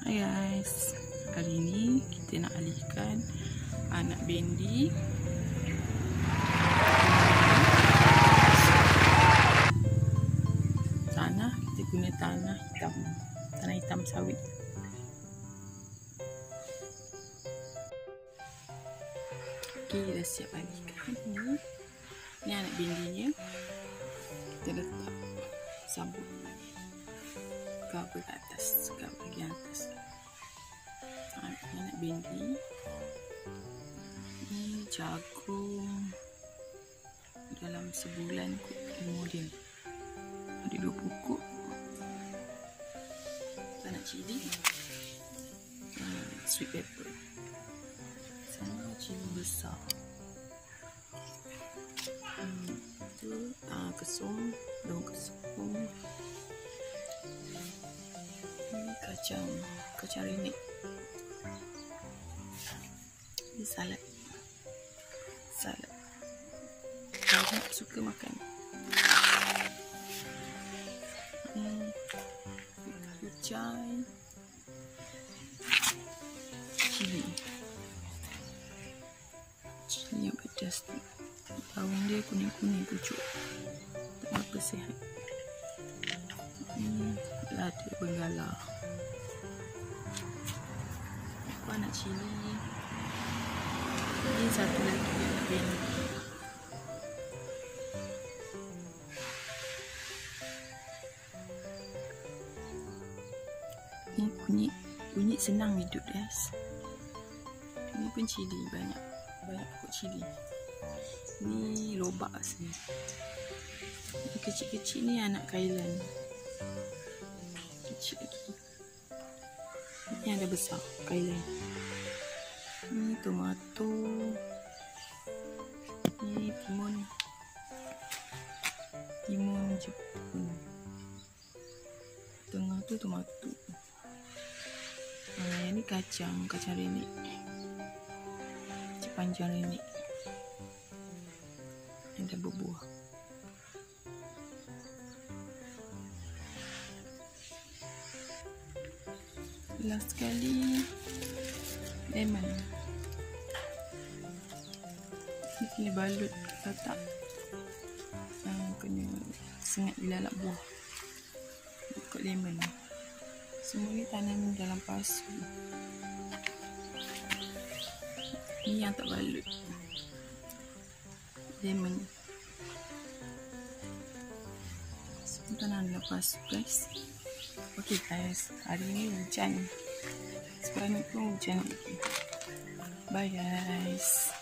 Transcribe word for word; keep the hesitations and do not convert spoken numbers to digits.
Hai guys, hari ini kita nak alihkan anak bendi tanah. Kita guna tanah hitam, tanah hitam sawit. Okey, dah siap alihkan. Ni, ni anak bendinya. Kita letak sabun cover ke atas, cover bahagian atas. Ha, ni anak bendi. Ni jagung dalam sebulan kot umur dia. Ada dua pokok. Kita nak cili, hmm, sweet pepper. Sama cili besar. Hmm, tu uh, kesum, daun kesum. Ini kacang, kacang renek. Ini salad, salad. Saya suka makan. Hmm, kucai, cili, cili yang pedas tu. Daun dia kuning-kuning pucuk, tak apa sihat. Ini lada benggala. Aku anak cili. Ini satu lagi anak bendi. Ini kunyit, kunyit senang hidup guys. Ini pun cili, banyak banyak pokok cili. Ini lobak sini. Ini kecil-kecil ni anak kailan. Kecil lagi. Ini ada besar, kailan. Ini tomato. Ini timun. Timun Jepun. Tengah tu tomato. Nah, ini kacang, kacang renek. Kacang panjang renek. Ada berbuah. Last sekali lemon. Ni kena balut letak, uh, kena sengat dilalap buah ikut lemon. Semua ni tanam dalam pasu. Ni yang tak balut, lemon. Semua tanam dalam pasu guys. Okey guys, hari ni hujan. Sekarang ni pun hujan lagi. Bye guys.